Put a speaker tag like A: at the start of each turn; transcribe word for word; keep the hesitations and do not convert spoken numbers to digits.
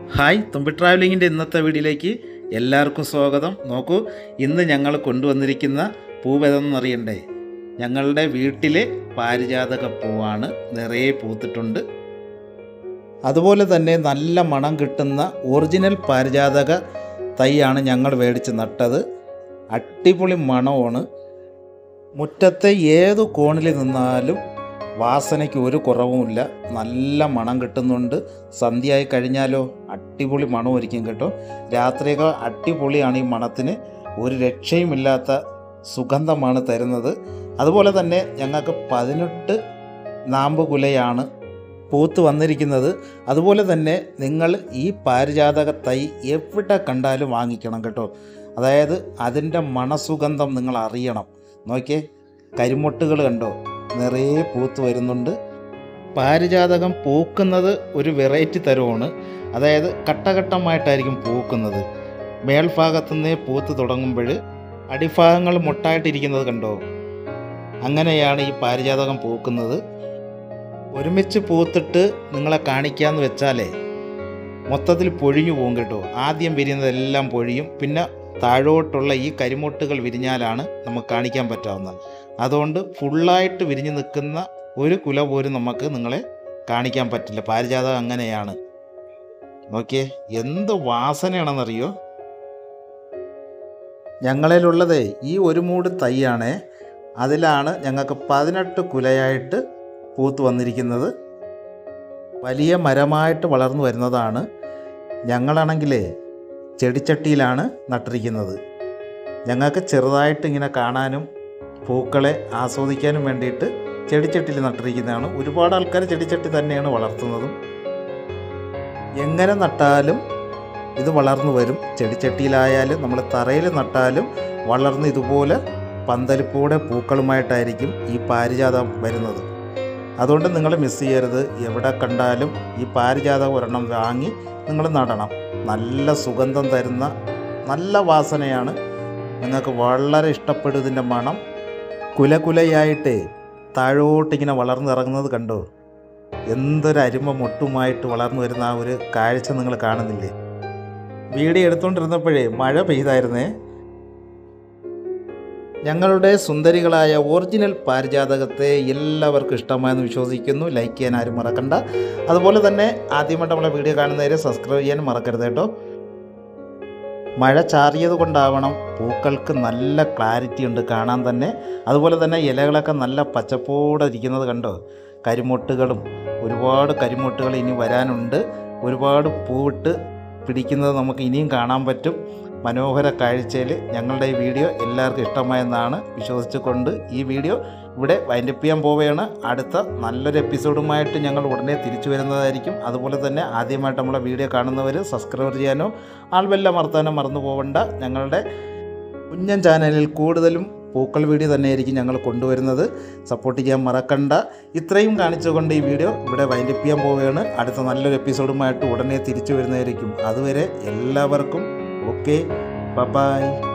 A: Hi തുമ്പി ട്രാവലിങ്ങിൻ്റെ ഇന്നത്തെ വീഡിയോയിലേക്ക് എല്ലാവർക്കും സ്വാഗതം. നോക്കൂ, ഇന്ന് ഞങ്ങൾ കൊണ്ടുവന്നിരിക്കുന്ന പൂവേതെന്നറിയണ്ടേ? ഞങ്ങളുടെ വീട്ടിലെ പാരിജാതക പൂവാണ്, നിറയെ പൂത്തിട്ടുണ്ട്. അതുപോലെ തന്നെ നല്ല മണം കിട്ടുന്ന ഒറിജിനൽ പാരിജാതക തൈയാണ് ഞങ്ങൾ മേടിച്ച് നട്ടത്. അടിപൊളി മണമാണ്. മുറ്റത്തെ ഏതു കോണിൽ നിന്നാലും വാസനയ്ക്ക് ഒരു കുറവുമില്ല. നല്ല മണം കിട്ടുന്നുണ്ട്. സന്ധ്യയായി കഴിഞ്ഞാലോ അടിപൊളി മണമായിരിക്കും കേട്ടോ. രാത്രിയൊക്കെ അടിപൊളിയാണ്. ഈ മണത്തിന് ഒരു രക്ഷയുമില്ലാത്ത സുഗന്ധമാണ് തരുന്നത്. അതുപോലെ തന്നെ ഞങ്ങൾക്ക് പതിനെട്ട് നാമ്പ് കുലയാണ് പൂത്ത് വന്നിരിക്കുന്നത്. അതുപോലെ തന്നെ നിങ്ങൾ ഈ പാരിജാതക തൈ എവിടെ കണ്ടാലും വാങ്ങിക്കണം കേട്ടോ. അതായത് അതിൻ്റെ മണസുഗന്ധം നിങ്ങൾ അറിയണം. നോക്കിയേ, കരിമൊട്ടുകൾ കണ്ടോ, നിറയെ പൂത്ത് വരുന്നുണ്ട്. പാരിജാതകം പൂക്കുന്നത് ഒരു വെറൈറ്റി തരമാണ്. അതായത് ഘട്ടഘട്ടമായിട്ടായിരിക്കും പൂക്കുന്നത്. മേൽഭാഗത്തുനിന്നേ പൂത്ത് തുടങ്ങുമ്പോൾ അടിഭാഗങ്ങൾ മുട്ടായിട്ടിരിക്കുന്നത് കണ്ടോ, അങ്ങനെയാണ് ഈ പാരിജാതകം പൂക്കുന്നത്. ഒരുമിച്ച് പൂത്തിട്ട് നിങ്ങളെ കാണിക്കാമെന്ന് വെച്ചാലേ മൊത്തത്തിൽ പൊഴിഞ്ഞു പോകും കേട്ടോ. ആദ്യം വിരിയുന്നതെല്ലാം പൊഴിയും. പിന്നെ താഴോട്ടുള്ള ഈ കരിമുട്ടുകൾ വിരിഞ്ഞാലാണ് നമുക്ക് കാണിക്കാൻ പറ്റാവുന്നത്. അതുകൊണ്ട് ഫുള്ളായിട്ട് വിരിഞ്ഞ് നിൽക്കുന്ന ഒരു കുല പോലും നമുക്ക് നിങ്ങളെ കാണിക്കാൻ പറ്റില്ല. പാരിജാതകം അങ്ങനെയാണ്. നോക്കിയേ, എന്ത് വാസനയാണെന്നറിയോ. ഞങ്ങളിലുള്ളതേ ഈ ഒരു മൂട് തൈയാണേ. അതിലാണ് ഞങ്ങൾക്ക് പതിനെട്ട് കുലയായിട്ട് പൂത്ത് വന്നിരിക്കുന്നത്. വലിയ മരമായിട്ട് വളർന്നു വരുന്നതാണ്. ഞങ്ങളാണെങ്കിലേ ചെടിച്ചട്ടിയിലാണ് നട്ടിരിക്കുന്നത്. ഞങ്ങൾക്ക് ചെറുതായിട്ട് ഇങ്ങനെ കാണാനും പൂക്കളെ ആസ്വദിക്കാനും വേണ്ടിയിട്ട് ചെടിച്ചട്ടിയിൽ നട്ടിരിക്കുന്നതാണ്. ഒരുപാട് ആൾക്കാർ ചെടിച്ചട്ടി തന്നെയാണ് വളർത്തുന്നതും. എങ്ങനെ നട്ടാലും ഇത് വളർന്നു വരും. ചെടിച്ചട്ടിയിലായാലും നമ്മൾ തറയിൽ നട്ടാലും വളർന്ന് ഇതുപോലെ പന്തലിപ്പൂടെ പൂക്കളുമായിട്ടായിരിക്കും ഈ പാരിജാതം വരുന്നത്. അതുകൊണ്ട് നിങ്ങൾ മിസ് ചെയ്യരുത്. എവിടെ കണ്ടാലും ഈ പാരിജാതം ഒരെണ്ണം വാങ്ങി നിങ്ങൾ നടണം. നല്ല സുഗന്ധം തരുന്ന നല്ല വാസനയാണ്. നിങ്ങൾക്ക് വളരെ ഇഷ്ടപ്പെടും ഇതിൻ്റെ മണം. കുലകുലയായിട്ട് താഴോട്ടിങ്ങനെ വളർന്നിറങ്ങുന്നത് കണ്ടോ. എന്തൊരു അരുമ മൊട്ടുമായിട്ട് വളർന്നു വരുന്ന ആ ഒരു കാഴ്ച നിങ്ങൾ കാണുന്നില്ലേ? വീഡിയോ എടുത്തുകൊണ്ടിരുന്നപ്പോഴേ മഴ പെയ്തായിരുന്നേ. ഞങ്ങളുടെ സുന്ദരികളായ ഒറിജിനൽ പാരിജാതകത്തെ എല്ലാവർക്കും ഇഷ്ടമായെന്ന് വിശ്വസിക്കുന്നു. ലൈക്ക് ചെയ്യാൻ ആരും മറക്കണ്ട. അതുപോലെ തന്നെ ആദ്യമായിട്ട് നമ്മളെ വീഡിയോ കാണുന്നവരെ സബ്സ്ക്രൈബ് ചെയ്യാൻ മറക്കരുത് കേട്ടോ. മഴ ചാറിയത് കൊണ്ടാവണം പൂക്കൾക്ക് നല്ല ക്ലാരിറ്റി ഉണ്ട് കാണാൻ തന്നെ. അതുപോലെ തന്നെ ഇലകളൊക്കെ നല്ല പച്ചപ്പോടെ ഇരിക്കുന്നത് കണ്ടോ. കരിമൊട്ടുകളും ഒരുപാട് കരിമൊട്ടുകൾ ഇനി വരാനുണ്ട്. ഒരുപാട് പൂവിട്ട് പിടിക്കുന്നത് നമുക്ക് ഇനിയും കാണാൻ പറ്റും. മനോഹര കാഴ്ചയിൽ ഞങ്ങളുടെ ഈ വീഡിയോ എല്ലാവർക്കും ഇഷ്ടമായെന്നാണ് വിശ്വസിച്ചുകൊണ്ട് ഈ വീഡിയോ ഇവിടെ വൈൻഡപ്പ് ചെയ്യാൻ പോവുകയാണ്. അടുത്ത നല്ലൊരു എപ്പിസോഡുമായിട്ട് ഞങ്ങൾ ഉടനെ തിരിച്ചു വരുന്നതായിരിക്കും. അതുപോലെ തന്നെ ആദ്യമായിട്ട് നമ്മളെ വീഡിയോ കാണുന്നവർ സബ്സ്ക്രൈബ് ചെയ്യാനോ ആൾബെല്ലാം അമർത്താനോ മറന്നു പോകണ്ട. ഞങ്ങളുടെ കുഞ്ഞൻ ചാനലിൽ കൂടുതലും പൂക്കൾ വീഡിയോ തന്നെയായിരിക്കും ഞങ്ങൾ കൊണ്ടുവരുന്നത്. സപ്പോർട്ട് ചെയ്യാൻ മറക്കണ്ട. ഇത്രയും കാണിച്ചുകൊണ്ട് ഈ വീഡിയോ ഇവിടെ വൈൻഡപ്പ് ചെയ്യാൻ പോവുകയാണ്. അടുത്ത നല്ലൊരു എപ്പിസോഡുമായിട്ട് ഉടനെ തിരിച്ചു വരുന്നതായിരിക്കും. അതുവരെ എല്ലാവർക്കും ഓക്കെ, ബൈ.